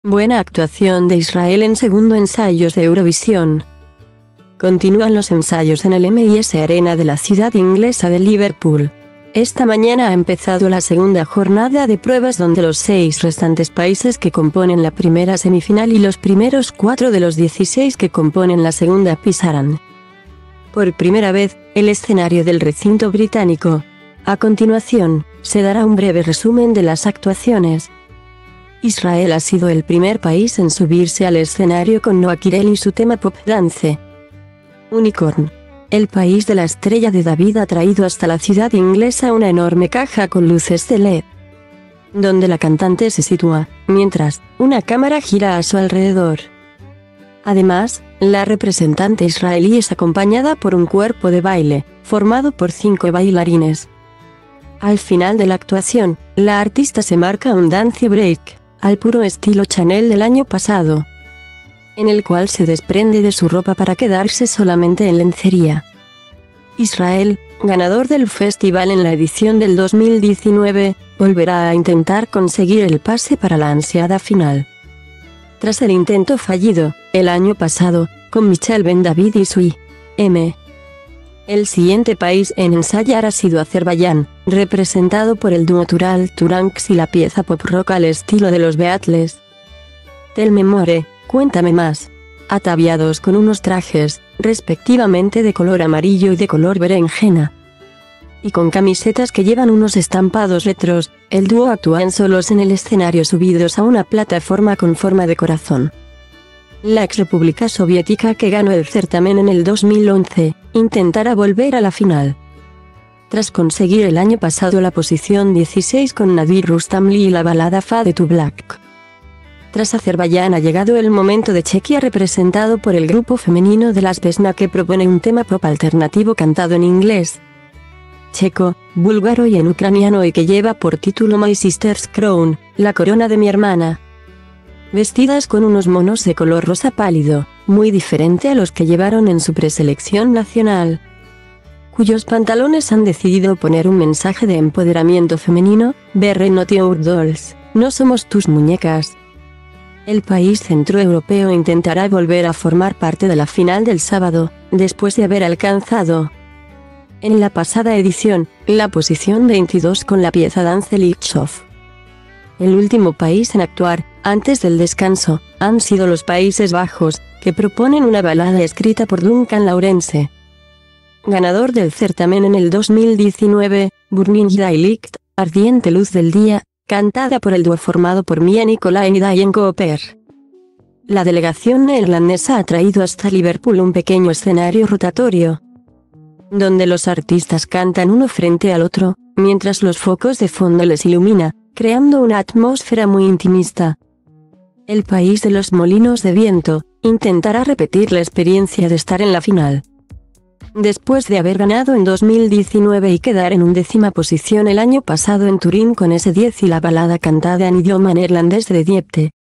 Buena actuación de Israel en segundo ensayos de Eurovisión. Continúan los ensayos en el M&S Arena de la ciudad inglesa de Liverpool. Esta mañana ha empezado la segunda jornada de pruebas donde los 6 restantes países que componen la primera semifinal y los primeros 4 de los 16 que componen la segunda pisarán por primera vez el escenario del recinto británico. A continuación, se dará un breve resumen de las actuaciones. Israel ha sido el primer país en subirse al escenario con Noah Kirel y su tema pop dance. Unicorn. El país de la estrella de David ha traído hasta la ciudad inglesa una enorme caja con luces de LED, donde la cantante se sitúa, mientras una cámara gira a su alrededor. Además, la representante israelí es acompañada por un cuerpo de baile, formado por 5 bailarines. Al final de la actuación, la artista se marca un dance break, al puro estilo Chanel del año pasado, en el cual se desprende de su ropa para quedarse solamente en lencería. Israel, ganador del festival en la edición del 2019, volverá a intentar conseguir el pase para la ansiada final. Tras el intento fallido, el año pasado, con Michelle Ben David y Sui M. El siguiente país en ensayar ha sido Azerbaiyán, representado por el dúo Tural Turanks y la pieza pop rock al estilo de los Beatles. Tell Me More, Cuéntame Más, ataviados con unos trajes, respectivamente de color amarillo y de color berenjena, y con camisetas que llevan unos estampados retros, el dúo actúan solos en el escenario subidos a una plataforma con forma de corazón. La ex república soviética que ganó el certamen en el 2011, intentará volver a la final. Tras conseguir el año pasado la posición 16 con Nadir Rustamli y la balada Fade to Black. Tras Azerbaiyán ha llegado el momento de Chequia, representado por el grupo femenino de las Vesna, que propone un tema pop alternativo cantado en inglés, checo, búlgaro y en ucraniano, y que lleva por título My Sister's Crown, la corona de mi hermana. Vestidas con unos monos de color rosa pálido, muy diferente a los que llevaron en su preselección nacional, cuyos pantalones han decidido poner un mensaje de empoderamiento femenino: We're not your dolls, no somos tus muñecas. El país centroeuropeo intentará volver a formar parte de la final del sábado, después de haber alcanzado, en la pasada edición, la posición 22 con la pieza Dance Lights Off. El último país en actuar, antes del descanso, han sido los Países Bajos, que proponen una balada escrita por Duncan Lawrence, ganador del certamen en el 2019, Burning Daylight, Ardiente Luz del Día, cantada por el dúo formado por Mia Nicolai y Diane Cooper. La delegación neerlandesa ha traído hasta Liverpool un pequeño escenario rotatorio, donde los artistas cantan uno frente al otro, mientras los focos de fondo les ilumina, creando una atmósfera muy intimista. El país de los molinos de viento intentará repetir la experiencia de estar en la final. Después de haber ganado en 2019 y quedar en 11ª posición el año pasado en Turín con S10 y la balada cantada en idioma neerlandés de Diepte,